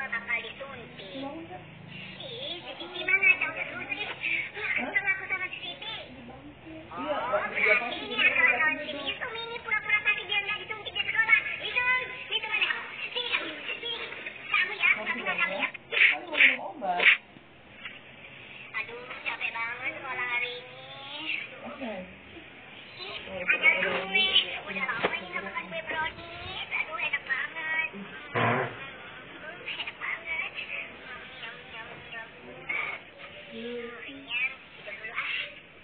tua bakal disuntik. Ih, si Siti mah nggak tahu terus nih. Nggak kesel aku sama si Siti. Oh, berarti ini akal-akalan si Misu ini pura-pura sakit biar nggak disuntik di sekolah. Misu mana? Sini kamu, sini. Kamu ya, pura-pura kamu ya. Kamu mau minum obat. Aduh, capek banget sekolah hari ini. Oke. Ada kue. Udah lama ini nggak makan kue brownies. Aduh, enak banget. Enak banget. Nyam, nyam, nyam. Ringan, tidur dulu ah.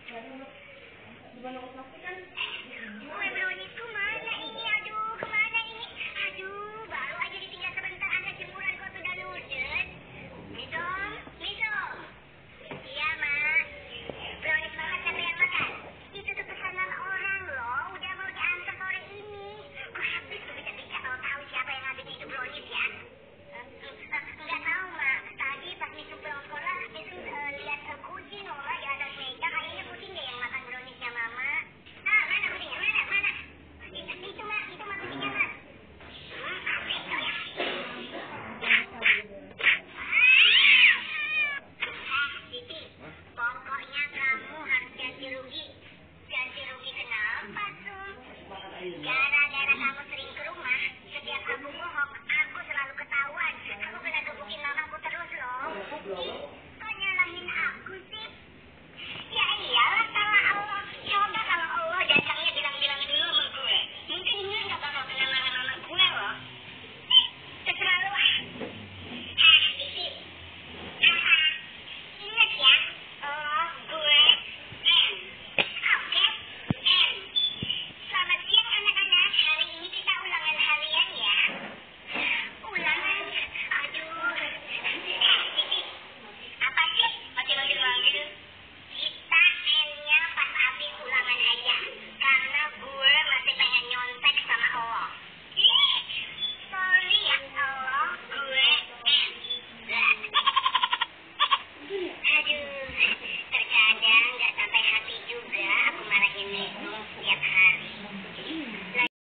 Kue browniesku mana ini? Aduh, kemana ini? Aduh, baru aja ditinggal sebentar. Ada jemuran kok sudah ludes. Misom, Misom. Iya, Mak. Brownies Mama siapa yang makan? Itu tuh pesanan orang loh. Udah mau diantar sore ini. Kok habis tuh bisa-bisa kalau tahu siapa yang habis itu brownies ya? Enggak tahu, Mak. Tadi pas Misu pulang sekolah, Misu lihat kucing loh, Mak, di atas meja. Kayaknya kucing deh yang makan browniesnya Mama. Ah, mana kucingnya? Mana? Itu, Mak. Itu Mak kucingnya, Mak. Itu ya. Siti, pokoknya kamu harus ganti rugi. Ganti rugi kenapa, Sum? Gara